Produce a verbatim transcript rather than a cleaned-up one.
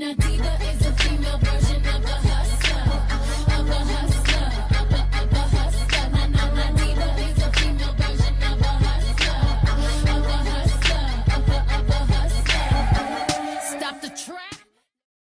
And a diva is a female version of a hustler, of a hustler.